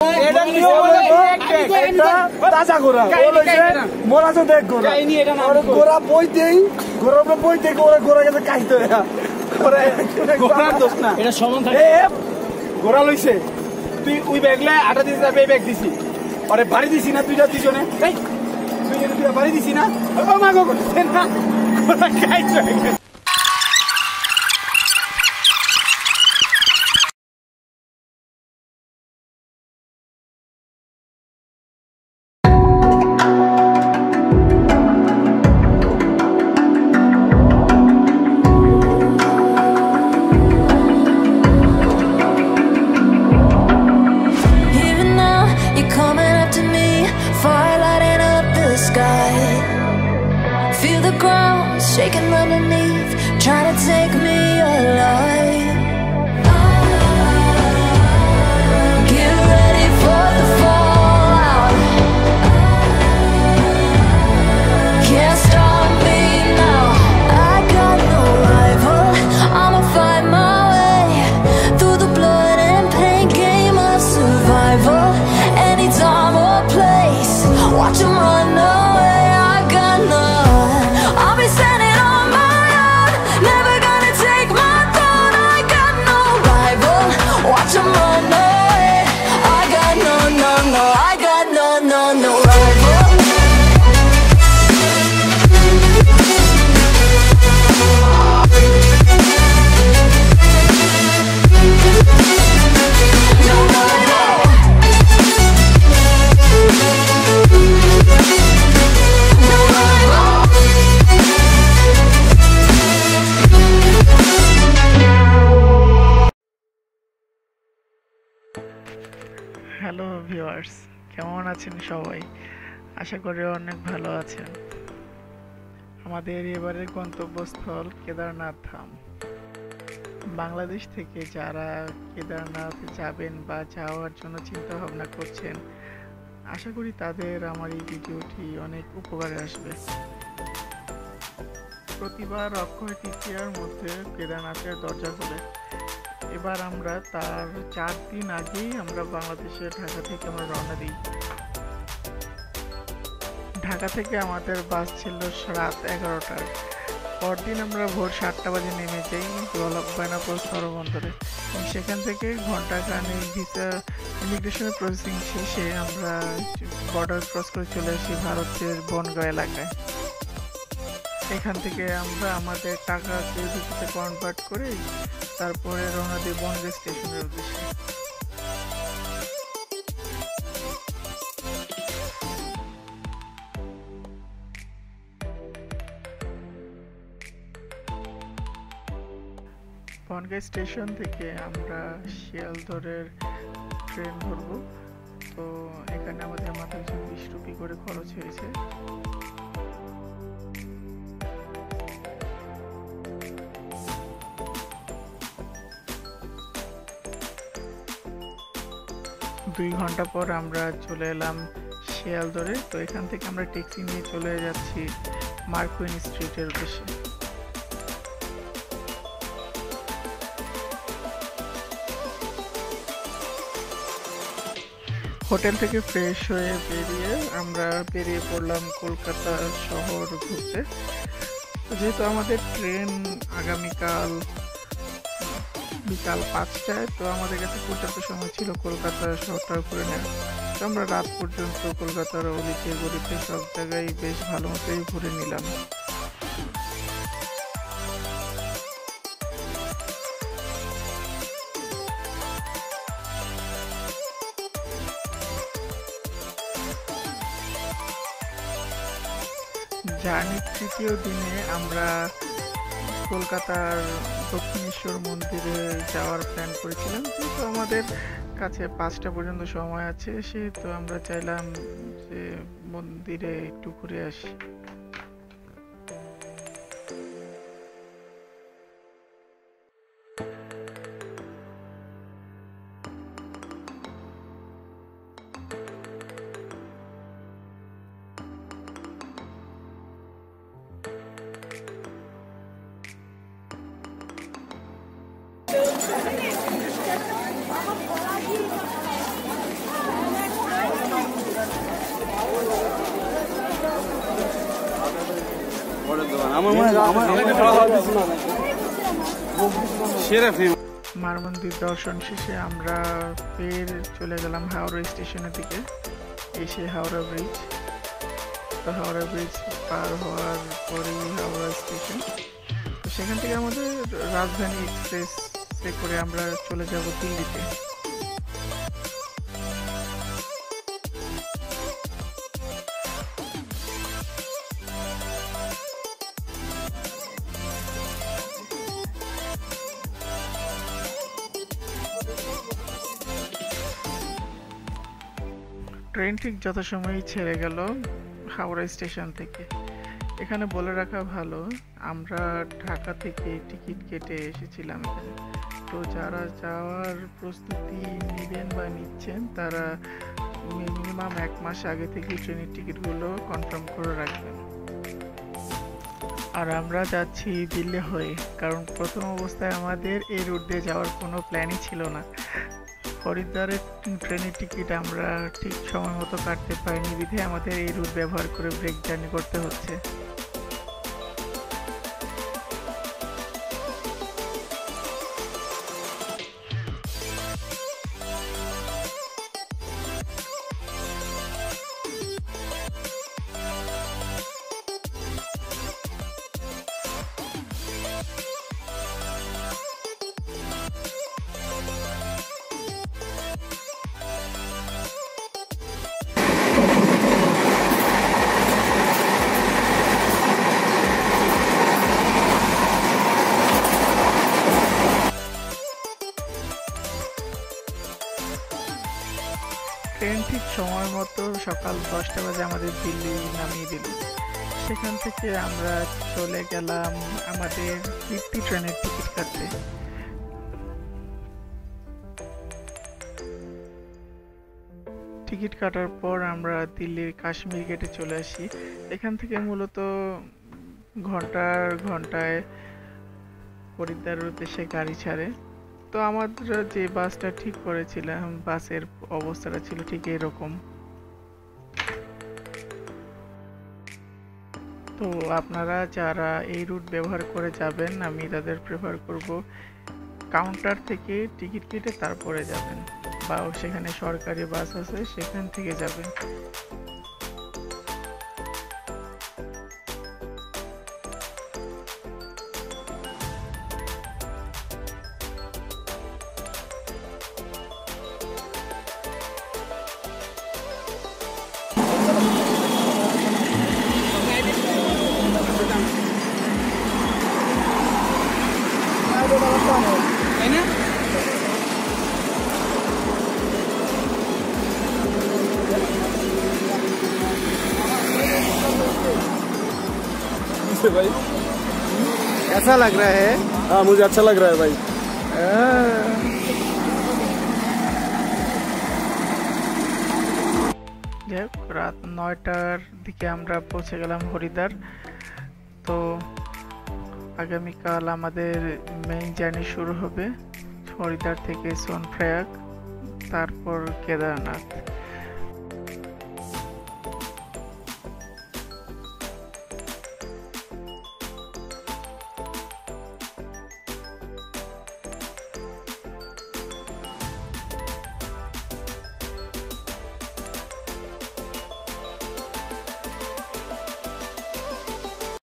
তাজা ঘোড়া মোরা তো দেখ ঘোড়া বই দেই ঘোড়া বই থেকে ওরা ঘোড়া গেছে কাইতে ঘোড়া লইছে তুই ওই ব্যাগলে 8 দিন যাবে ব্যাগ দিছি আরে বাড়ি দিছি না তুই দুজনে তুই বাড়ি দিছি না ও মাগো করছে না ঘোড়া কাইতে shaking underneath, trying to take me alive. Get ready for the fallout. Can't stop me now. I got no rival. I'ma find my way through the blood and pain game of survival. Any time or place, watch 'em run away. I got none. I'll be standing. Hello viewers, কেমন আছেন সবাই? আশা করি অনেক ভালো আছেন। আমাদের এবারের গন্তব্যস্থল কেদারনাথ ধাম। বাংলাদেশ থেকে যারা কেদারনাথ যাবেন বা যাওয়ার জন্য চিন্তা ভাবনা করছেন, আশা করি তাদের আমার এই ভিডিওটি অনেক উপকারে আসবে। প্রতিবার অক্ষয় তৃতীয়ার মধ্যে কেদারনাথের দরজা খোলে। এবার আমরা তার 4 দিন আগেই আমরা বাংলাদেশের ঢাকা থেকে আমরা রওনা দিই। ঢাকা থেকে আমাদের বাস ছিল রাত 11টায়। পরদিন আমরা ভোর 7টা বাজে নেমে যাই বেনাপোল স্থলবন্দরে। সেখান থেকে ঘন্টাখানেক ভিসা ইমিগ্রেশনের প্রসেসিং শেষে আমরা বর্ডার ক্রস করে চলে আসি ভারতের বনগাঁ এলাকায়। এখান থেকে আমরা আমাদের টাকাকে রুপিতে কনভার্ট করে তারপরে রওনা দিই বনগাঁ স্টেশনের উদ্দেশ্যে। বনগাঁ স্টেশন থেকে আমরা শিয়ালদহের ট্রেন ধরব। তো এখানে আমাদের মাথায় 20 রুপি করে খরচ হয়েছে। দুই ঘন্টা পর আমরা চলে এলাম শিয়ালদহে। তো এখান থেকে আমরা ট্যাক্সি নিয়ে চলে যাচ্ছি মার্কুইন স্ট্রিটের উদ্দেশ্যে। হোটেল থেকে ফ্রেশ হয়ে আমরা বেরিয়ে পড়লাম কলকাতা শহর ঘুরতে। যেহেতু আমাদের ট্রেন আগামীকাল বিকাল 5টায়, তো আমাদের কাছে পর্যাপ্ত সময় ছিল কলকাতা শহরটা ঘুরে নেওয়া। তো আমরা রাত পর্যন্ত কলকাতার অলিতে গলিতে সব জায়গায় বেশ ভালো মতোই ঘুরে নিলাম। জার্নির তৃতীয় দিনে আমরা কলকাতার দক্ষিণেশ্বর মন্দিরে যাওয়ার প্ল্যান করেছিলাম। যেহেতু আমাদের কাছে 5টা পর্যন্ত সময় আছে, সেহেতু আমরা চাইলাম যে মন্দিরে একটু ঘুরে আসি। মার মন্দির দর্শন শেষে আমরা ফের চলে গেলাম হাওড়া স্টেশনের দিকে। এই সেই হাওড়া ব্রিজ। তো হাওড়া ব্রিজ পার হওয়ার পরেই হাওড়া স্টেশন। তো সেখান থেকে আমাদের রাজধানী এক্সপ্রেস করে আমরা চলে যাব দিল্লিতে। ট্রেন ঠিক যথাসময়ে ছেড়ে গেল হাওড়া স্টেশন থেকে। এখানে বলে রাখা ভালো, আমরা ঢাকা থেকে টিকিট কেটে এসেছিলাম এখানে। তো যারা যাওয়ার প্রস্তুতি নেবেন বা নিচ্ছেন তারা মিনিমাম 1 মাস আগে থেকে ট্রেনের টিকিটগুলো কনফার্ম করে রাখবেন। আর আমরা যাচ্ছি দিল্লি হয়ে, কারণ প্রথম অবস্থায় আমাদের এই রুট দিয়ে যাওয়ার কোনো প্ল্যানই ছিল না। হরিদ্বারের ট্রেনের টিকিট আমরা ঠিক সময় মতো কাটতে পারিনি বিধে আমাদের এই রুট ব্যবহার করে ব্রেক জার্নি করতে হচ্ছে। ট্রেন ঠিক সময় মতো সকাল 10টা বাজে আমাদের দিল্লি নামিয়ে দিল। সেখান থেকে আমরা চলে গেলাম আমাদের ফিরতি ট্রেনের টিকিট কাটতে। টিকিট কাটার পর আমরা দিল্লির কাশ্মীর গেটে চলে আসি। এখান থেকে মূলত ঘন্টায় হরিদ্বারের উদ্দেশ্যে গাড়ি ছাড়ে। তো আমরা যে বাসটা ঠিক করেছিলাম বাসের অবস্থাটা ছিল ঠিক এরকম। তো আপনারা যারা এই রুট ব্যবহার করে যাবেন, আমি তাদের প্রেফার করব কাউন্টার থেকে টিকিট কেটে তারপরে যাবেন, বা সেখানে সরকারি বাস আছে সেখান থেকে যাবেন। भाई कैसा लग रहा है? हाँ मुझे अच्छा लग रहा है भाई। রাত 9টার দিকে আমরা পৌঁছে গেলাম হরিদ্বার। তো আগামীকাল আমাদের মেইন জার্নি শুরু হবে হরিদ্বার থেকে সোনপ্রয়াগ, তারপর কেদারনাথ।